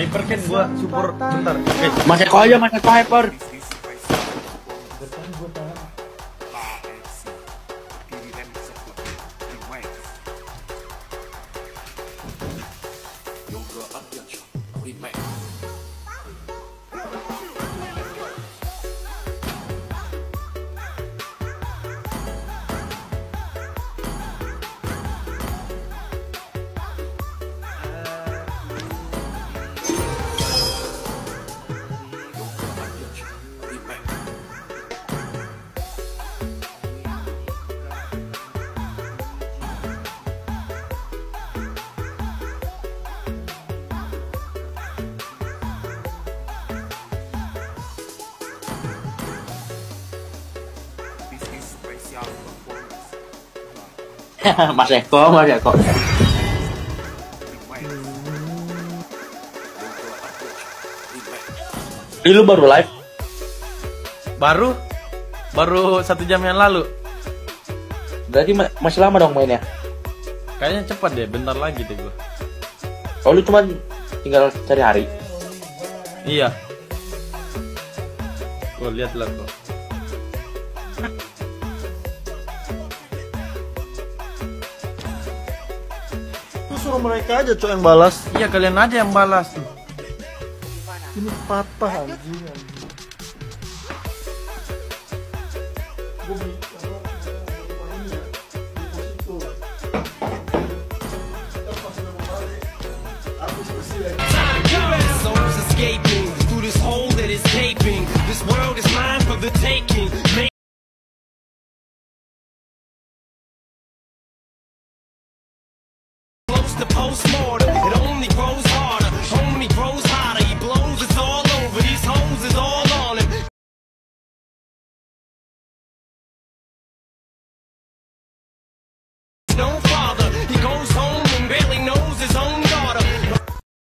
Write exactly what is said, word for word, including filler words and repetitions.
Hyper kan gua support bentar. Oke. Mas Eko aja, Mas Eko hyper. Mas Eko, Mas Eko. Ini lu baru live? Baru? Baru satu jam yang lalu. Berarti ma masih lama dong mainnya? Kayaknya cepat deh, bentar lagi deh gua. Oh lu cuma tinggal cari hari? Iya. Gua lihat lah kok. Suruh mereka aja cok yang balas. Iya kalian aja yang balas tuh. Ini patah anjing. Escaping through this hole that is gaping. This world is mine for the taking. Close to postmortem.